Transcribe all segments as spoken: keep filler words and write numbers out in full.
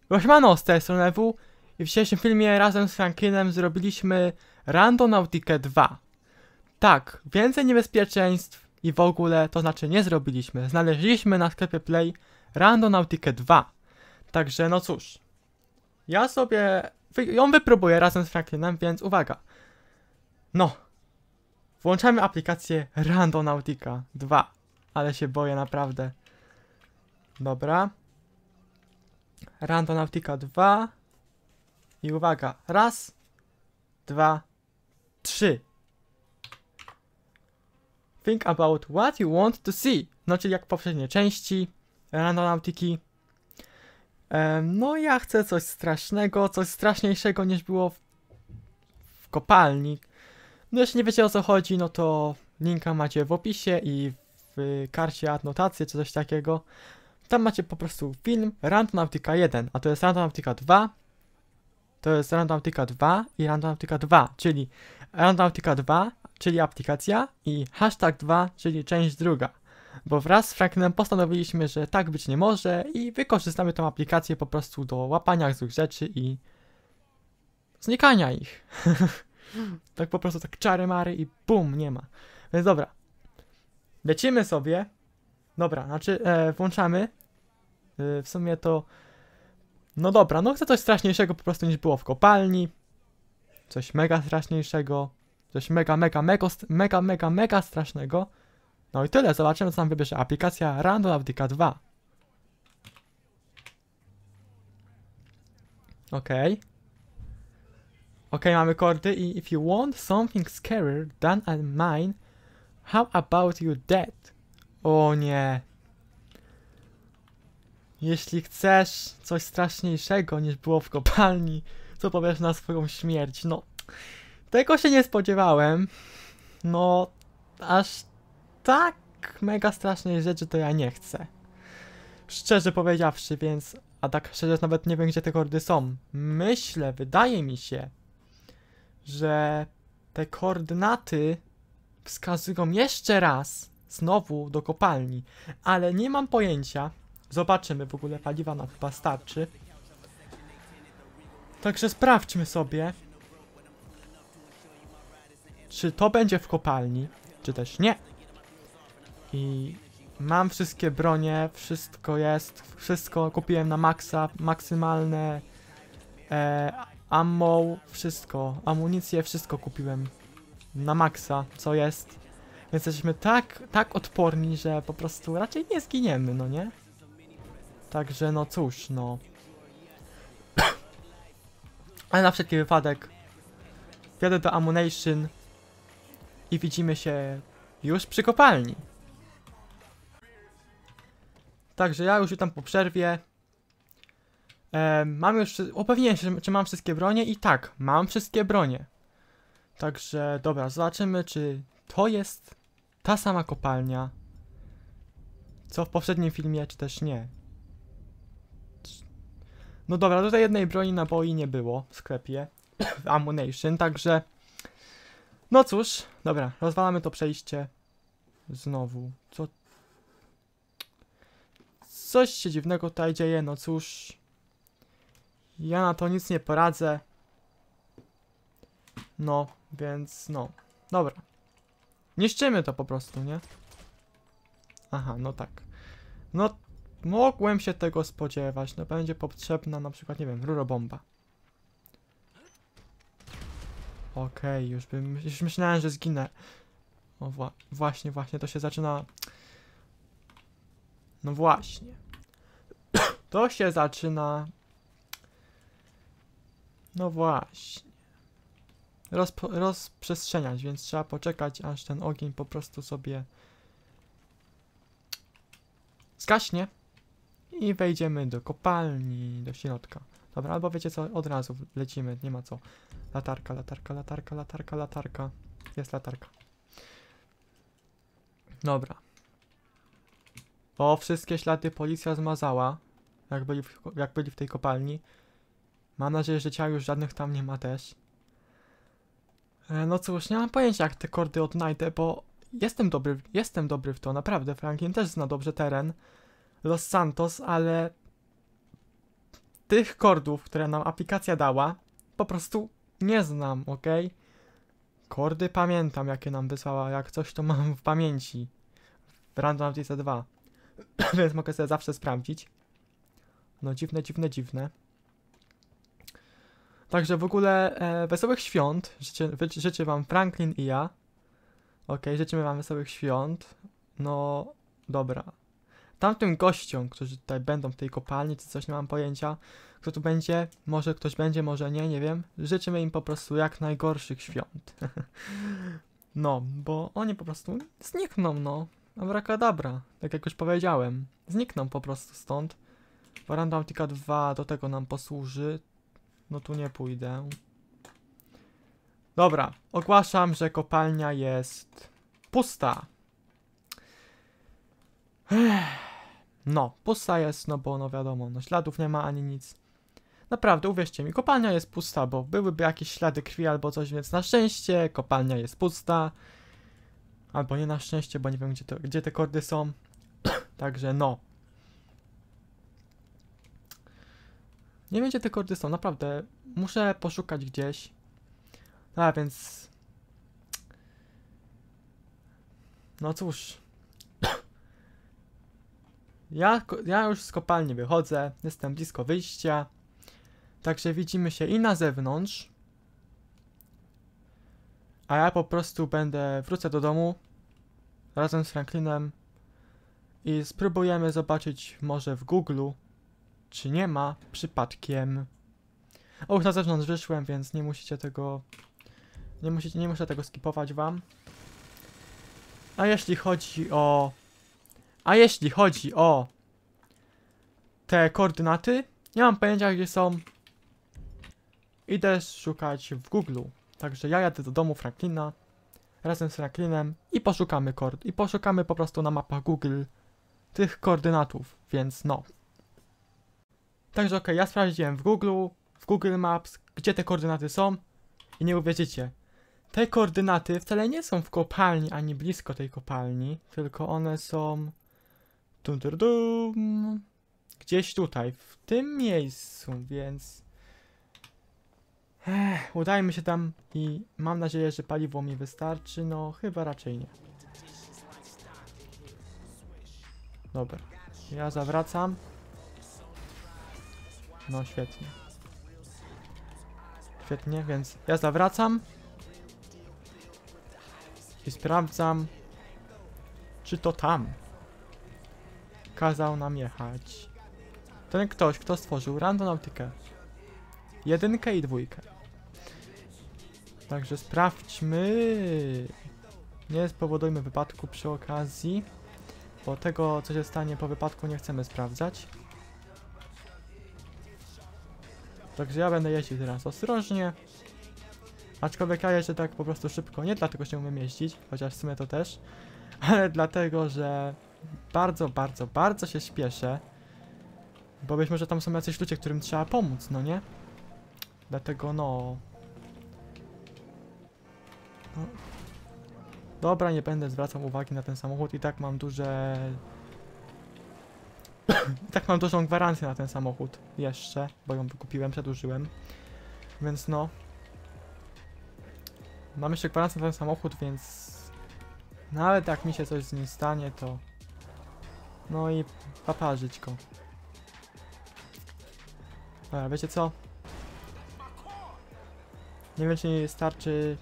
Siemano, z tej strony W i w dzisiejszym filmie razem z Franklinem zrobiliśmy Randonautikę dwa. Tak, więcej niebezpieczeństw i w ogóle, to znaczy nie zrobiliśmy. Znaleźliśmy na sklepie Play Randonautikę dwa. Także no cóż, ja sobie wy ją wypróbuję razem z Franklinem, więc uwaga. No, włączamy aplikację Randonautica dwa, ale się boję naprawdę. Dobra. Randonautica dwa. I uwaga. Raz, dwa, trzy. Think about what you want to see. No, czyli jak w poprzedniej części Randonautiki. Um, no, ja chcę coś strasznego, coś straszniejszego niż było w, w kopalni. No, jeśli nie wiecie o co chodzi, no to linka macie w opisie i w karcie adnotacje czy coś takiego. Tam macie po prostu film Randonautica jeden, a to jest Randonautica dwa. To jest Randonautica dwa i Randonautica dwa, czyli Randonautica dwa, czyli aplikacja i hashtag dwa, czyli część druga. Bo wraz z Franklinem postanowiliśmy, że tak być nie może i wykorzystamy tą aplikację po prostu do łapania złych rzeczy i znikania ich. Tak po prostu tak czary mary i bum, nie ma. Więc dobra. Lecimy sobie. Dobra, znaczy e, włączamy. E, w sumie to... No dobra, no chcę coś straszniejszego po prostu niż było w kopalni. Coś mega straszniejszego. Coś mega, mega, mega, mega, mega, mega strasznego. No i tyle, zobaczymy co nam wybierze aplikacja Randonautica dwa. Okej. Okay. Okej, okay, mamy kordy i if you want something scarier than a mine, how about you dead? O nie. Jeśli chcesz coś straszniejszego niż było w kopalni, co powiesz na swoją śmierć? No, tego się nie spodziewałem. No, aż tak mega strasznej rzeczy to ja nie chcę. Szczerze powiedziawszy, więc... A tak szczerze nawet nie wiem, gdzie te kordy są. Myślę, wydaje mi się, że te koordynaty wskazują jeszcze raz znowu do kopalni, ale nie mam pojęcia. Zobaczymy, w ogóle paliwa nam chyba starczy. Także sprawdźmy sobie, czy to będzie w kopalni, czy też nie. I mam wszystkie bronie, wszystko jest, wszystko kupiłem na maksa, maksymalne e, ammo, wszystko, amunicję, wszystko kupiłem na maksa, co jest. Więc jesteśmy tak, tak odporni, że po prostu raczej nie zginiemy, no nie? Także no cóż, no. Ale na wszelki wypadek wjadę do Ammunition i widzimy się już przy kopalni. Także ja już witam po przerwie. E, mam już... Upewniłem się, czy mam wszystkie bronie i tak, mam wszystkie bronie. Także dobra, zobaczymy, czy to jest ta sama kopalnia, co w poprzednim filmie, czy też nie. No dobra, tutaj jednej broni naboi nie było w sklepie w Ammunition, także no cóż, dobra, rozwalamy to przejście znowu. Co? Coś się dziwnego tutaj dzieje, no cóż. Ja na to nic nie poradzę. No, więc no. Dobra. Niszczymy to po prostu, nie? Aha, no tak. No, mogłem się tego spodziewać. No, będzie potrzebna na przykład, nie wiem, rurobomba. Okej, okay, już bym, już myślałem, że zginę. O, wła właśnie, właśnie, to się zaczyna... No właśnie. To się zaczyna... No właśnie. Rozpo rozprzestrzeniać, więc trzeba poczekać, aż ten ogień po prostu sobie zgaśnie i wejdziemy do kopalni, do środka. Dobra, albo wiecie co, od razu lecimy, nie ma co. Latarka, latarka, latarka, latarka, latarka. Jest latarka. Dobra. O, wszystkie ślady policja zmazała, jak byli w, jak byli w tej kopalni. Mam nadzieję, że ciał już żadnych tam nie ma też. E, no cóż, nie mam pojęcia, jak te kordy odnajdę, bo jestem dobry, jestem dobry w to, naprawdę. Franklin też zna dobrze teren Los Santos, ale tych kordów, które nam aplikacja dała, po prostu nie znam, ok? Kordy pamiętam, jakie nam wysłała, jak coś to mam w pamięci. W Random Update dwa. Więc mogę sobie zawsze sprawdzić. No dziwne, dziwne, dziwne. Także w ogóle e, wesołych świąt. Życzę, życzę wam Franklin i ja. Ok, życzymy wam wesołych świąt. No, dobra. Tamtym gościom, którzy tutaj będą w tej kopalni, czy coś, nie mam pojęcia, kto tu będzie, może ktoś będzie, może nie, nie wiem. Życzymy im po prostu jak najgorszych świąt. No, bo oni po prostu znikną, no. Abracadabra, tak jak już powiedziałem. Znikną po prostu stąd. Random dwa do tego nam posłuży. No tu nie pójdę. Dobra, ogłaszam, że kopalnia jest pusta. No, pusta jest, no bo no wiadomo, no śladów nie ma ani nic. Naprawdę, uwierzcie mi, kopalnia jest pusta, bo byłyby jakieś ślady krwi albo coś, więc na szczęście kopalnia jest pusta. Albo nie na szczęście, bo nie wiem gdzie, to, gdzie te kordy są. Także no. Nie wiem gdzie te kordy są, naprawdę. Muszę poszukać gdzieś. A więc... No cóż. Ja, ja już z kopalni wychodzę, jestem blisko wyjścia. Także widzimy się i na zewnątrz. A ja po prostu będę, wrócę do domu razem z Franklinem i spróbujemy zobaczyć może w Google, czy nie ma przypadkiem. O, już na zewnątrz wyszłem, więc nie musicie tego, nie musicie, nie muszę tego skipować wam. A jeśli chodzi o, a jeśli chodzi o te koordynaty, nie mam pojęcia gdzie są. Idę szukać w Google. Także ja jadę do domu Franklina razem z Franklinem i poszukamy kord. I poszukamy po prostu na mapach Google tych koordynatów, więc no. Także okej, okay, ja sprawdziłem w Google, w Google Maps, gdzie te koordynaty są i nie uwierzycie. Te koordynaty wcale nie są w kopalni, ani blisko tej kopalni, tylko one są dum, dum, dum, gdzieś tutaj, w tym miejscu, więc Ech, udajmy się tam i mam nadzieję, że paliwo mi wystarczy, no chyba raczej nie. Dobra, ja zawracam. No świetnie. Świetnie, więc ja zawracam. I sprawdzam, czy to tam kazał nam jechać ten ktoś, kto stworzył Randonautykę. Jedynkę i dwójkę. Także sprawdźmy. Nie spowodujmy wypadku przy okazji, bo tego, co się stanie po wypadku, nie chcemy sprawdzać. Także ja będę jeździł teraz ostrożnie. Aczkolwiek ja jeżdżę tak po prostu szybko, nie dlatego, że nie umiem jeździć, chociaż w sumie to też, ale dlatego, że bardzo, bardzo, bardzo się śpieszę. Bo być może tam są jacyś ludzie, którym trzeba pomóc, no nie? Dlatego no... no... Dobra, nie będę zwracał uwagi na ten samochód, i tak mam duże... I tak mam dużą gwarancję na ten samochód. Jeszcze, bo ją wykupiłem, przedłużyłem. Więc no... Mam jeszcze gwarancję na ten samochód, więc... Nawet jak mi się coś z nim stanie, to... No i paparzyć go. Dobra, wiecie co? Nie wiem, czy mi starczy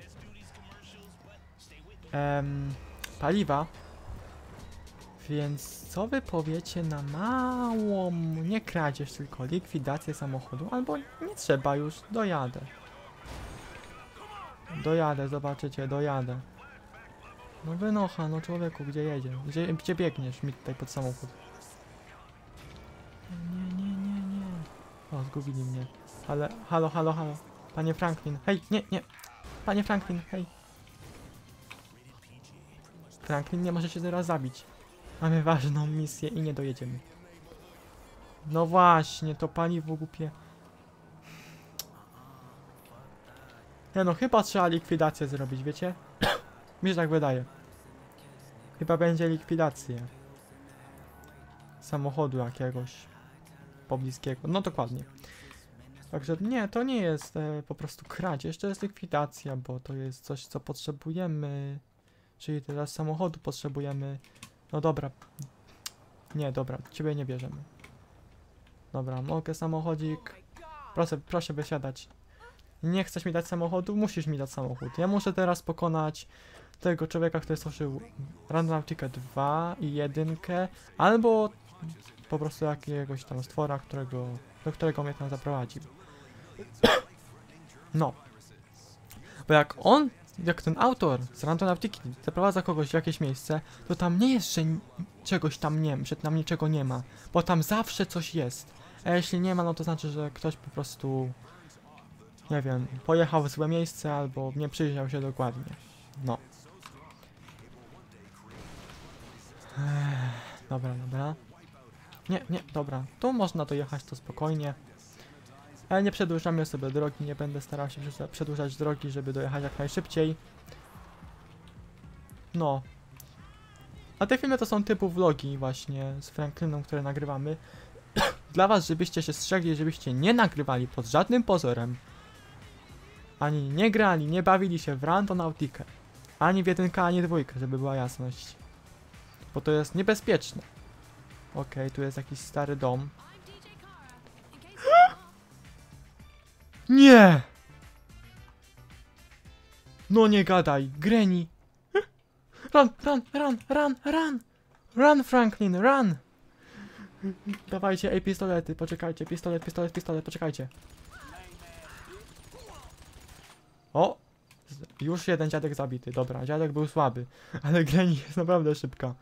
em, paliwa, więc co wy powiecie na małą, nie kradzież, tylko likwidację samochodu, albo nie trzeba już, dojadę. Dojadę, zobaczycie, dojadę. No wynocha, no człowieku, gdzie jedzie? Gdzie, gdzie biegniesz mi tutaj pod samochód? Nie, nie, nie, nie. O, zgubili mnie. Ale, halo, halo, halo. Panie Franklin, hej, nie, nie. Panie Franklin, hej. Franklin nie może się teraz zabić. Mamy ważną misję i nie dojedziemy. No właśnie, to paliwo głupie. Nie no, chyba trzeba likwidację zrobić, wiecie? Mi się tak wydaje. Chyba będzie likwidacja samochodu jakiegoś. pobliskiego. No dokładnie. Także nie, to nie jest e, po prostu kradzież, to jest likwidacja, bo to jest coś, co potrzebujemy. Czyli teraz samochodu potrzebujemy. No dobra. Nie, dobra, ciebie nie bierzemy. Dobra, mogę samochodzik. Proszę, proszę wysiadać. Nie chcesz mi dać samochodu? Musisz mi dać samochód. Ja muszę teraz pokonać tego człowieka, który stworzył Randonautica dwa i jeden, albo po prostu jakiegoś tam stwora, którego, do którego mnie tam zaprowadził. No. Bo jak on, jak ten autor z Randonautiki zaprowadza kogoś w jakieś miejsce, to tam nie jest, że czegoś tam nie, że tam niczego nie ma. Bo tam zawsze coś jest. A jeśli nie ma, no to znaczy, że ktoś po prostu, nie wiem, pojechał w złe miejsce albo nie przyjrzał się dokładnie. No. Ech, dobra, dobra. Nie, nie, dobra. Tu można dojechać to spokojnie. Ale nie przedłużamy sobie drogi, nie będę starał się przedłużać drogi, żeby dojechać jak najszybciej. No. A te filmy to są typu vlogi właśnie z Frankliną, które nagrywamy. Dla was, żebyście się strzegli, żebyście nie nagrywali pod żadnym pozorem. Ani nie grali, nie bawili się w Randonautikę. Ani w jedynkę, ani dwójkę, żeby była jasność. Bo to jest niebezpieczne. Okej, okay, tu jest jakiś stary dom. Nie! No nie gadaj, Granny! Run, run, run, run, run! Run, Franklin, run! Dawajcie, ej, pistolety, poczekajcie, pistolet, pistolet, pistolet, poczekajcie. O! Już jeden dziadek zabity, dobra, dziadek był słaby, ale Granny jest naprawdę szybka.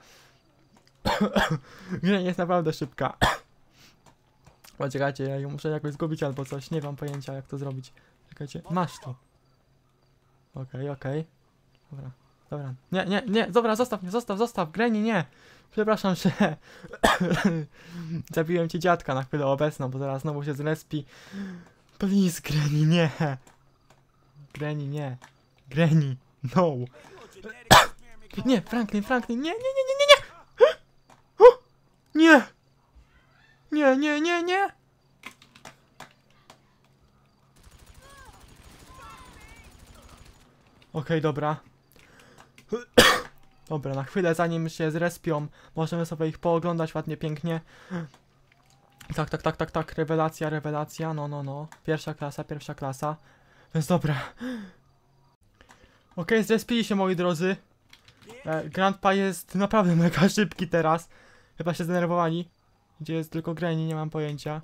Granny jest naprawdę szybka. Poczekajcie, ja ją muszę jakoś zgubić albo coś, nie mam pojęcia jak to zrobić. Czekajcie, masz to. Okej, okay, okej. Okay. Dobra, dobra. Nie, nie, nie, dobra, zostaw mnie, zostaw, zostaw, Granny, nie. Przepraszam, że zabiłem ci dziadka na chwilę obecną, bo zaraz znowu się zrespi. Please, Granny, nie. Granny, nie. Granny, no. Nie, Franklin, Franklin, nie, nie, nie, nie, nie, nie. Nie. Nie, nie, nie, nie. Okej, okay, dobra. Dobra, na chwilę zanim się zrespią, możemy sobie ich pooglądać ładnie, pięknie. Tak, tak, tak, tak, tak, rewelacja, rewelacja, no, no, no. Pierwsza klasa, pierwsza klasa. Więc dobra. Okej, okay, zrespili się, moi drodzy. E, Grandpa jest naprawdę mega szybki teraz. Chyba się zdenerwowali. Gdzie jest tylko Granny, nie mam pojęcia.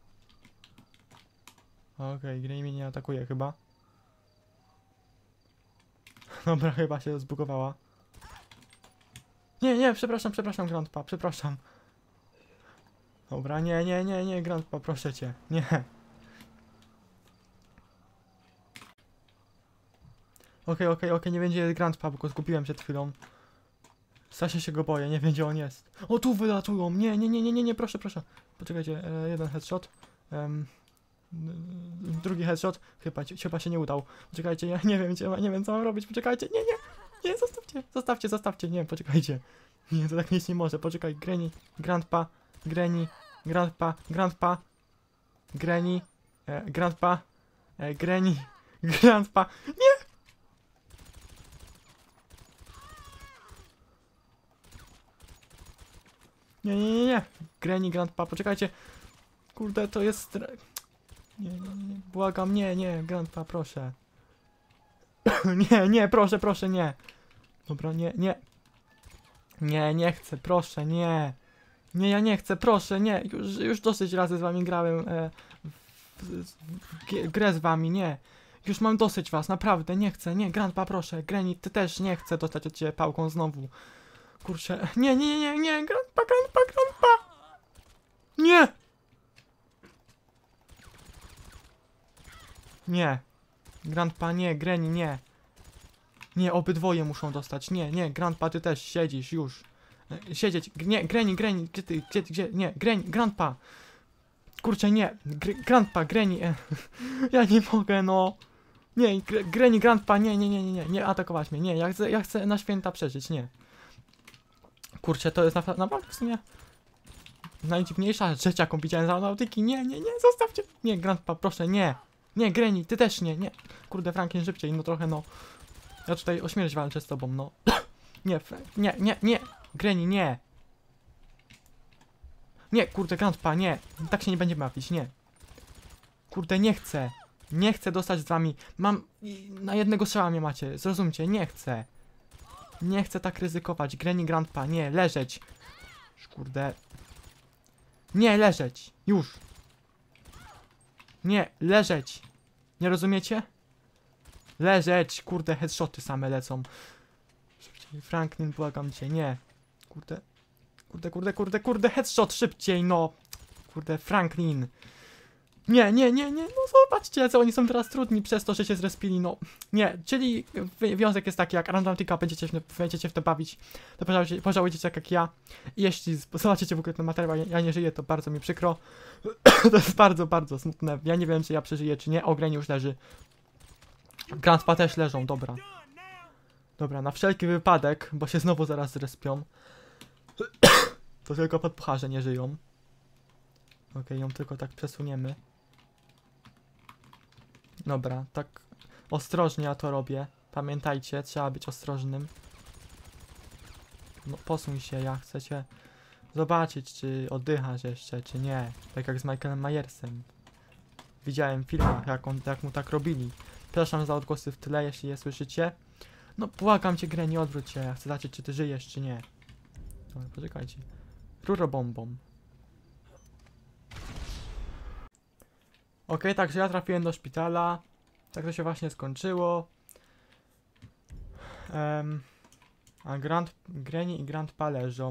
Okej, okay, Granny mnie nie atakuje chyba. Dobra, chyba się zbugowała. Nie, nie, przepraszam, przepraszam, Grandpa, przepraszam. Dobra, nie, nie, nie, nie, Grandpa, proszę cię, nie. Okej, okay, okej, okay, okej, okay, nie będzie Grandpa, bo go zgubiłem przed chwilą. Strasznie się go boję, nie wiem gdzie on jest. O, tu wylatują, nie, nie, nie, nie, nie, nie, proszę, proszę. Poczekajcie, e, jeden headshot. Um, drugi headshot. Chyba, chyba się nie udał. Poczekajcie, ja nie wiem, gdzie, nie wiem co mam robić, poczekajcie, nie, nie. Nie, zostawcie, zostawcie, zostawcie, nie, poczekajcie. Nie, to tak nic nie może, poczekaj, Granny, Grandpa, Granny, Grandpa, Grandpa, Granny, e, Grandpa, e, Granny, Grandpa, nie! Nie, nie, nie, nie, Granny, Grandpa, poczekajcie. Kurde, to jest... Nie, nie, nie, błagam, nie, nie, Grandpa, proszę. Nie, nie, proszę, proszę, nie. Dobra, nie, nie. Nie, nie chcę, proszę, nie. Nie, ja nie chcę, proszę, nie. Już, już dosyć razy z wami grałem e, w, w, w grę z wami, nie. Już mam dosyć was, naprawdę, nie chcę, nie, Grandpa, proszę. Granny, ty też nie chcę dostać od ciebie pałką znowu. Kurczę, nie, nie, nie, nie, Grandpa, Grandpa, Grandpa. Nie. Nie. Grandpa, nie, Granny, nie. Nie, obydwoje muszą dostać. Nie, nie, Grandpa, ty też siedzisz już. Siedzieć. Nie, Granny, Granny, gdzie ty, gdzie, gdzie, nie, Granny, Grandpa. Kurczę, nie, Gr Grandpa, Granny. Ja nie mogę, no. Nie, Gr Granny, Grandpa, nie, nie, nie, nie, nie, nie atakować mnie, nie, ja chcę, ja chcę na święta przeżyć, nie. Kurczę, to jest naprawdę, naprawdę w sumie najdziwniejsza rzecz, jaką widziałem z Aeronautyki. Nie, nie, nie, zostawcie. Nie, Grandpa, proszę, nie. Nie, Granny, ty też nie, nie. Kurde, Franklin, szybciej, no trochę, no. Ja tutaj o śmierć walczę z tobą, no. Nie, nie, nie, nie. Granny, nie. Nie, kurde, Grandpa, nie. Tak się nie będziemy bawić, nie. Kurde, nie chcę. Nie chcę dostać z wami. Mam... Na jednego strzała mnie macie, zrozumcie, nie chcę. Nie chcę tak ryzykować. Granny, Grandpa, nie, leżeć. Kurde. Nie, leżeć. Już. Nie, leżeć. Nie rozumiecie? Leżeć. Kurde, headshoty same lecą. Szybciej, Franklin, błagam cię, nie. Kurde. Kurde, kurde, kurde, kurde, headshot, szybciej, no. Kurde, Franklin. Nie, nie, nie, nie, no zobaczcie, co oni są teraz trudni przez to, że się zrespili, no. Nie, czyli wniosek jest taki, jak Aeronautyka będziecie, będziecie w to bawić, to pożałujecie, pożałujecie tak jak ja. I jeśli zobaczycie w ogóle ten materiał, ja, ja nie żyję, to bardzo mi przykro. To jest bardzo, bardzo smutne. Ja nie wiem, czy ja przeżyję, czy nie. O, Granny już leży. Grandpa też leżą, dobra. Dobra, na wszelki wypadek, bo się znowu zaraz zrespią. To tylko podpucharze nie żyją. Okej, okay, ją tylko tak przesuniemy. Dobra, tak ostrożnie ja to robię. Pamiętajcie, trzeba być ostrożnym. No posuń się, ja chcę cię zobaczyć, czy oddychasz jeszcze, czy nie. Tak jak z Michaelem Myersem. Widziałem w filmach, jak, on, jak mu tak robili. Przepraszam za odgłosy w tyle, jeśli je słyszycie. No błagam cię, Granny, odwróć się. Ja chcę zobaczyć, czy ty żyjesz, czy nie. Dobra, poczekajcie. Rurobombą. Okej, okay, także ja trafiłem do szpitala. Tak to się właśnie skończyło. Um, a Grand, Granny i Grandpa leżą.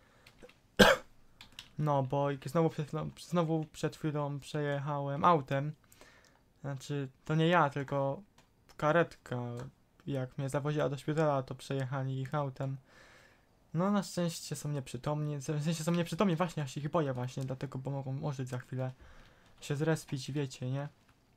No, bo znowu przed, chwilą, znowu przed chwilą przejechałem autem. Znaczy, to nie ja, tylko karetka. Jak mnie zawoziła do szpitala, to przejechali ich autem. No, na szczęście są nieprzytomni. W sensie są nieprzytomni, właśnie, ja się ich boję właśnie, dlatego, bo mogą ożyć za chwilę. Się zrespić, wiecie, nie?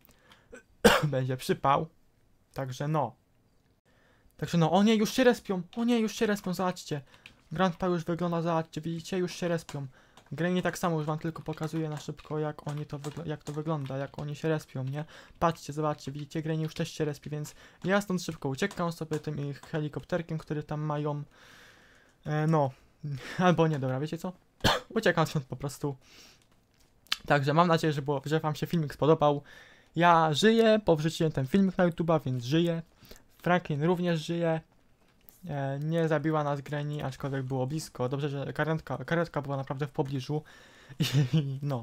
Będzie przypał. Także no. Także no, o nie, już się respią. O nie, już się respią, zobaczcie. Grandpa już wygląda, zobaczcie, widzicie, już się respią. Granny tak samo, już wam tylko pokazuję na szybko, jak oni to jak to wygląda, jak oni się respią, nie? Patrzcie, zobaczcie, widzicie, Granny już też się respi, więc ja stąd szybko uciekam sobie tym ich helikopterkiem, który tam mają. E, no. Albo nie, dobra, wiecie co? Uciekam stąd po prostu. Także mam nadzieję, że, było, że wam się filmik spodobał. Ja żyję, bo wrzuciłem ten filmik na YouTube'a, więc żyję. Franklin również żyje. E, nie zabiła nas Granny, aczkolwiek było blisko. Dobrze, że karetka, karetka była naprawdę w pobliżu. I no.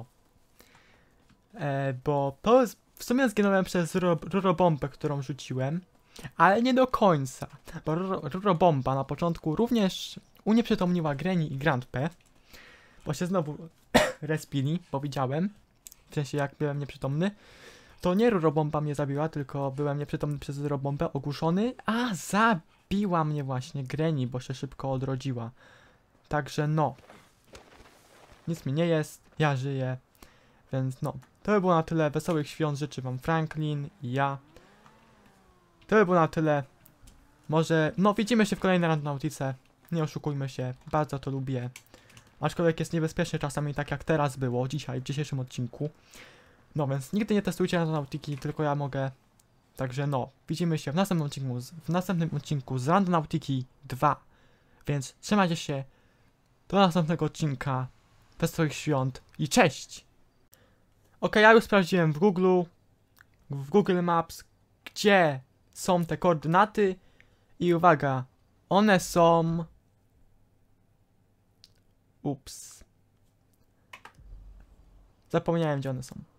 E, bo to jest, w sumie zginąłem przez rurobombę, którą rzuciłem. Ale nie do końca. Bo rurobomba na początku również unieprzytomniła Granny i Grandpę. Bo się znowu respili, bo widziałem. W sensie jak byłem nieprzytomny. To nie rurobomba mnie zabiła, tylko byłem nieprzytomny przez rurobombę, ogłuszony. A zabiła mnie właśnie Granny, bo się szybko odrodziła. Także no. Nic mi nie jest, ja żyję. Więc no. To by było na tyle. Wesołych świąt życzę wam Franklin i ja. To by było na tyle. Może, no widzimy się w kolejnej Randonautice. Nie oszukujmy się, bardzo to lubię. Aczkolwiek jest niebezpiecznie czasami, tak jak teraz było, dzisiaj, w dzisiejszym odcinku. No więc nigdy nie testujcie Randonautiki, tylko ja mogę. Także no, widzimy się w następnym odcinku, w następnym odcinku z Randonautiki dwa. Więc trzymajcie się. Do następnego odcinka. Wesołych świąt i cześć! Ok, ja już sprawdziłem w Google, w Google Maps, gdzie są te koordynaty. I uwaga, one są... Ups. Zapomniałem, gdzie one są.